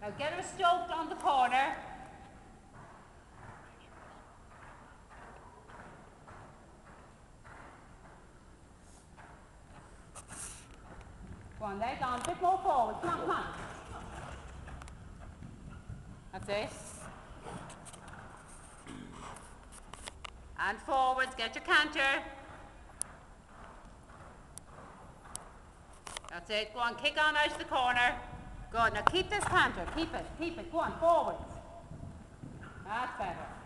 Now get her stoked on the corner. Go on, leg on, a bit more forward. Come on, come on. That's it. And forwards, get your canter. That's it. Go on, kick on out of the corner. Good. Now keep this canter. Keep it. Keep it. Go on, forwards. That's better.